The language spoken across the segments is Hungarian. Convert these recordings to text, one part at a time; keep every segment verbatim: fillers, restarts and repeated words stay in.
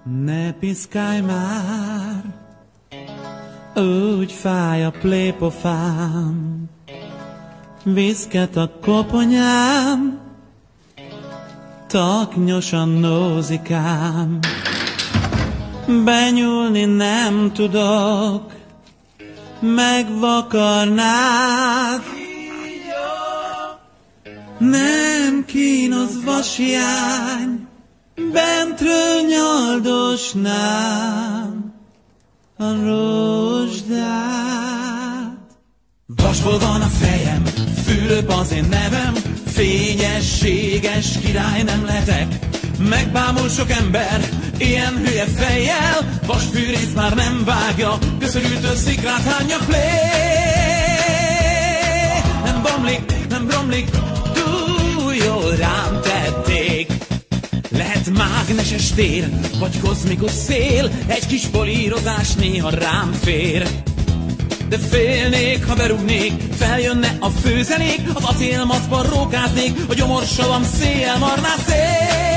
Ne piszkálj már, úgy fáj a plépofám, viszket a koponyám, taknyosan nózikám. Benyúlni nem tudok, megvakarnád. Nem kínoz vashiány, bentről nyaldosnám a rozsdát. Vasból van a fejem, fülöp az én nevem, fényességes király nem lehetek. Megbámul sok ember, ilyen hülye fejjel, vasfűrész már nem vágja, köszörültől szikrát hányja plé. Nem bomlik, nem romlik, túl jól rám tették. Lehet mágneses tér, vagy kozmikus szél, egy kis polírozás néha rám fér. De félnék, ha berúgnék, feljönne a főzenék, az acélmaszkban rókáznék, a gyomorsavam széjjel marná szél.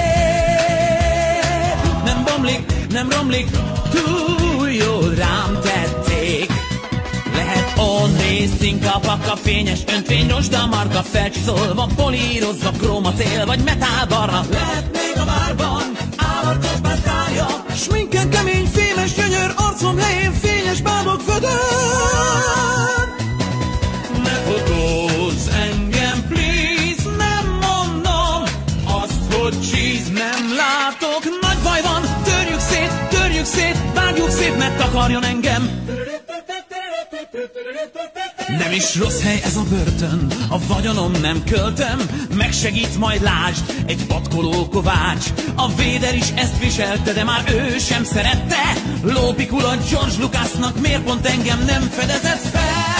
Nem bomlik, nem romlik, túl jól rám tették. Lehet onnéz, szinkapaka, fényes öntvény, rozsda, marga, felcsiszolva, polírozva, krómacél, vagy metálbarna. Lehet még a várban, állatos bászkálja, sminken kemény, fémes gyönyör, arcom lején, fényes bábok vödör. Ne fotózz engem, please, nem mondom azt, hogy cheese, nem látok, nagy baj van, törjük szét, törjük szét, vágjuk szét, mert takarjon engem. Nem is rossz hely ez a börtön, a vagyonom nem költöm, megsegít majd lásd, egy patkoló kovács. A Véder is ezt viselte, de már ő sem szerette. Lópikul a George Lucasnak, miért pont engem nem fedezett fel?